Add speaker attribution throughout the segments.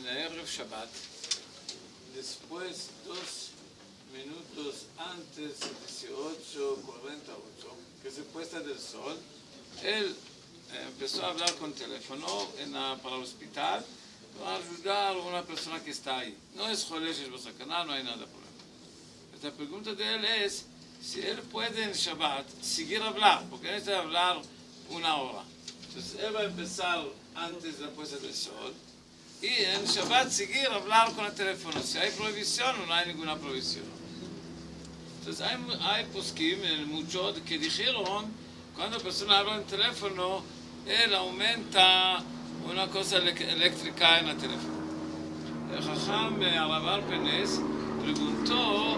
Speaker 1: Erev Shabbat, después 2 minutos antes de 18:48, que se puesta del sol, él empezó a hablar con teléfono para el hospital para ayudar a una persona que está ahí. No es Jolesh Bosakana, no hay nada por él. La pregunta de él es si él puede en Shabbat seguir hablar, porque necesita hablar 1 hora. Entonces él va a empezar antes de la puesta del sol y en Shabbat seguir hablar con el teléfono. Si hay prohibición o no hay ninguna prohibición. Entonces hay poskim en el mucho que dijeron cuando la persona habla en teléfono él aumenta una cosa eléctrica en el teléfono. El Jajam Arabar Penes preguntó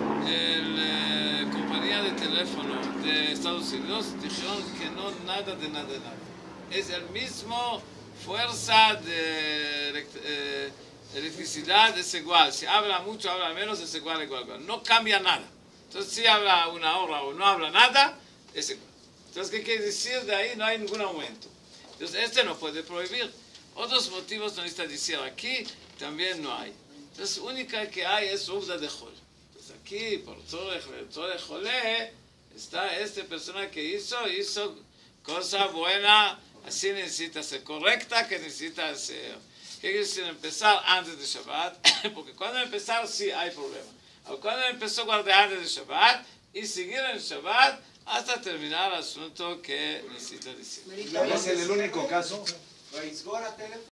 Speaker 1: la compañía de teléfono de Estados Unidos, dijeron que no, nada de nada. Es el mismo fuerza de electricidad, es igual. Si habla mucho, habla menos, es igual. No cambia nada. Entonces, si habla 1 hora o no habla nada, es igual. Entonces, ¿qué quiere decir? De ahí no hay ningún aumento. Entonces, este no puede prohibir. Otros motivos no está diciendo aquí, también no hay. Entonces, única que hay es Uvda de Jol. Entonces, aquí, por Tzorech Jolé, está esta persona que hizo cosa buena, así necesita ser correcta, que necesita hacer. ¿Qué quiere decir? Empezar antes de Shabbat, porque cuando empezar sí hay problema. O cuando empezó a guardar antes de Shabbat y seguir en Shabbat hasta terminar el asunto que necesita decir.
Speaker 2: ¿Es el único caso?